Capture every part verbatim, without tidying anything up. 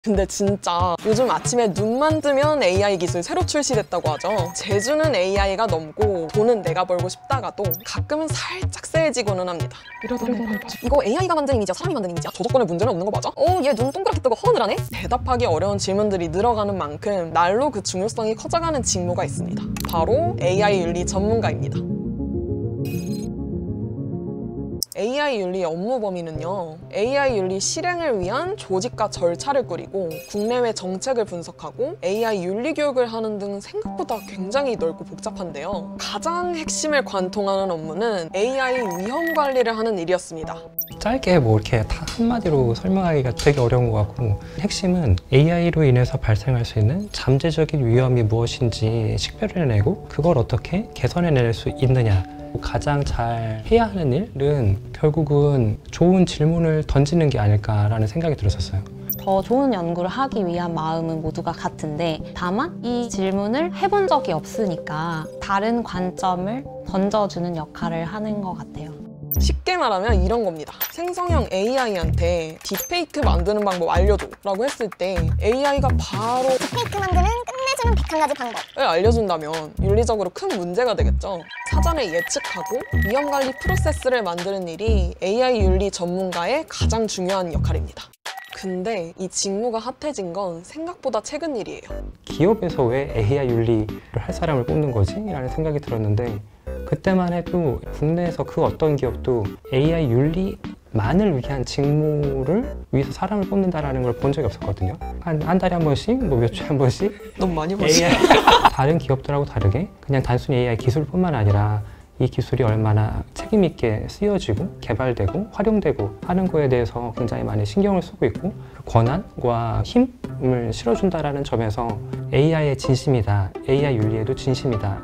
근데 진짜 요즘 아침에 눈만 뜨면 에이아이 기술 새로 출시됐다고 하죠. 재주는 에이아이가 넘고 돈은 내가 벌고 싶다가도 가끔은 살짝 쎄해지고는 합니다. 이러다 이거 에이아이가 만든 이미지야? 사람이 만든 이미지야? 저작권에 문제는 없는 거 맞아? 어, 얘 눈 동그랗게 뜨고 허언을 하네? 대답하기 어려운 질문들이 늘어가는 만큼 날로 그 중요성이 커져가는 직무가 있습니다. 바로 에이아이 윤리 전문가입니다. 에이아이 윤리 업무 범위는요, 에이아이 윤리 실행을 위한 조직과 절차를 꾸리고 국내외 정책을 분석하고 에이아이 윤리 교육을 하는 등 생각보다 굉장히 넓고 복잡한데요. 가장 핵심을 관통하는 업무는 에이아이 위험 관리를 하는 일이었습니다. 짧게 뭐 이렇게 다 한마디로 설명하기가 되게 어려운 것 같고, 핵심은 에이아이로 인해서 발생할 수 있는 잠재적인 위험이 무엇인지 식별해내고 그걸 어떻게 개선해낼 수 있느냐. 가장 잘 해야 하는 일은 결국은 좋은 질문을 던지는 게 아닐까라는 생각이 들었었어요. 더 좋은 연구를 하기 위한 마음은 모두가 같은데, 다만 이 질문을 해본 적이 없으니까 다른 관점을 던져주는 역할을 하는 것 같아요. 쉽게 말하면 이런 겁니다. 생성형 에이아이한테 딥페이크 만드는 방법 알려줘 라고 했을 때 에이아이가 바로 딥페이크 만드는 끝내주는 백한 가지 방법을 알려준다면 윤리적으로 큰 문제가 되겠죠. 사전에 예측하고 위험관리 프로세스를 만드는 일이 에이아이 윤리 전문가의 가장 중요한 역할입니다. 근데 이 직무가 핫해진 건 생각보다 최근 일이에요. 기업에서 왜 에이아이 윤리를 할 사람을 뽑는 거지? 라는 생각이 들었는데, 그때만 해도 국내에서 그 어떤 기업도 에이아이 윤리만을 위한 직무를 위해서 사람을 뽑는다는 걸 본 적이 없었거든요. 한, 한 달에 한 번씩, 뭐 몇 주에 한 번씩 너무 많이 봤어요. 에이아이 다른 기업들하고 다르게 그냥 단순히 에이아이 기술뿐만 아니라 이 기술이 얼마나 책임 있게 쓰여지고 개발되고 활용되고 하는 거에 대해서 굉장히 많이 신경을 쓰고 있고, 그 권한과 힘을 실어준다는 점에서 에이아이의 진심이다, 에이아이 윤리에도 진심이다.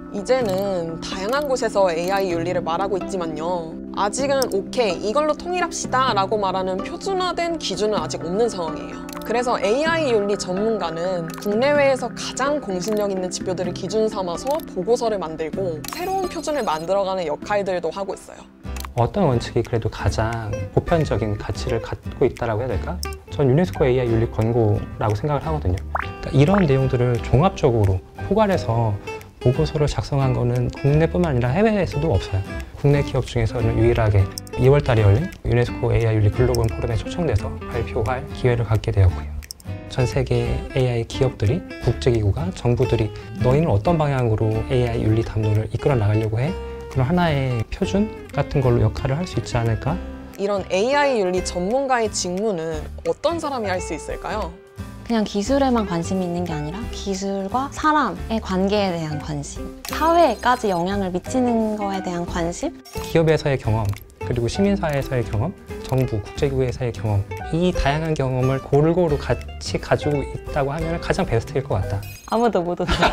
이제는 다양한 곳에서 에이아이 윤리를 말하고 있지만요, 아직은 오케이, 이걸로 통일합시다 라고 말하는 표준화된 기준은 아직 없는 상황이에요. 그래서 에이아이 윤리 전문가는 국내외에서 가장 공신력 있는 지표들을 기준 삼아서 보고서를 만들고 새로운 표준을 만들어가는 역할들도 하고 있어요. 어떤 원칙이 그래도 가장 보편적인 가치를 갖고 있다고 해야 될까? 전 유네스코 에이아이 윤리 권고라고 생각을 하거든요. 그러니까 이런 내용들을 종합적으로 포괄해서 보고서를 작성한 거는 국내뿐만 아니라 해외에서도 없어요. 국내 기업 중에서는 유일하게 이월 달에 열린 유네스코 에이아이 윤리 글로벌 포럼에 초청돼서 발표할 기회를 갖게 되었고요. 전 세계 에이아이 기업들이, 국제기구가, 정부들이 너희는 어떤 방향으로 에이아이 윤리 담론을 이끌어 나가려고 해? 그런 하나의 표준 같은 걸로 역할을 할 수 있지 않을까? 이런 에이아이 윤리 전문가의 직무는 어떤 사람이 할 수 있을까요? 그냥 기술에만 관심이 있는 게 아니라 기술과 사람의 관계에 대한 관심, 사회에까지 영향을 미치는 거에 대한 관심? 기업에서의 경험, 그리고 시민사회에서의 경험, 정부, 국제기구에서의 경험, 이 다양한 경험을 골고루 같이 가지고 있다고 하면 가장 베스트일 것 같다. 아무도 못 오죠.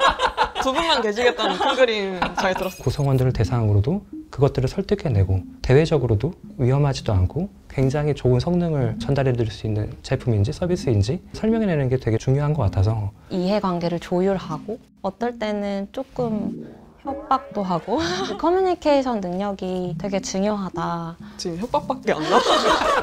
두 분만 계시겠다는 큰 그림 잘 들었어요. 구성원들을 대상으로도 그것들을 설득해내고, 대외적으로도 위험하지도 않고 굉장히 좋은 성능을 전달해 드릴 수 있는 제품인지 서비스인지 설명해내는 게 되게 중요한 것 같아서, 이해관계를 조율하고 어떨 때는 조금 협박도 하고 커뮤니케이션 능력이 되게 중요하다. 지금 협박밖에 안 나와요.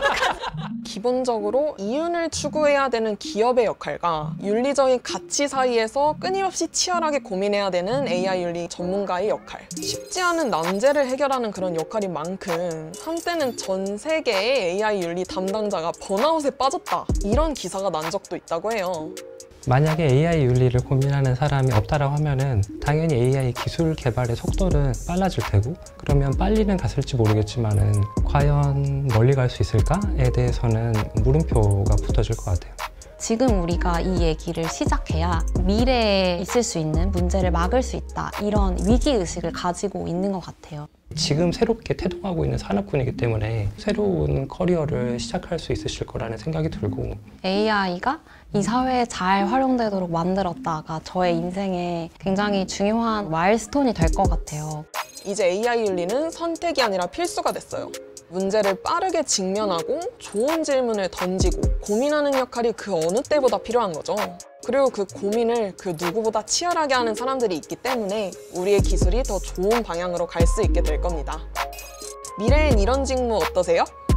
기본적으로 이윤을 추구해야 되는 기업의 역할과 윤리적인 가치 사이에서 끊임없이 치열하게 고민해야 되는 에이아이 윤리 전문가의 역할. 쉽지 않은 난제를 해결하는 그런 역할인 만큼 한때는 전 세계의 에이아이 윤리 담당자가 번아웃에 빠졌다, 이런 기사가 난 적도 있다고 해요. 만약에 에이아이 윤리를 고민하는 사람이 없다라고 하면은 당연히 에이아이 기술 개발의 속도는 빨라질 테고, 그러면 빨리는 갔을지 모르겠지만은 과연 멀리 갈 수 있을까에 대해서는 물음표가 붙어질 것 같아요. 지금 우리가 이 얘기를 시작해야 미래에 있을 수 있는 문제를 막을 수 있다, 이런 위기의식을 가지고 있는 것 같아요. 지금 새롭게 태동하고 있는 산업군이기 때문에 새로운 커리어를 시작할 수 있으실 거라는 생각이 들고, 에이아이가 이 사회에 잘 활용되도록 만들었다가 저의 인생에 굉장히 중요한 마일스톤이 될 것 같아요. 이제 에이아이 윤리는 선택이 아니라 필수가 됐어요. 문제를 빠르게 직면하고 좋은 질문을 던지고 고민하는 역할이 그 어느 때보다 필요한 거죠. 그리고 그 고민을 그 누구보다 치열하게 하는 사람들이 있기 때문에 우리의 기술이 더 좋은 방향으로 갈 수 있게 될 겁니다. 미래엔 이런 직무 어떠세요?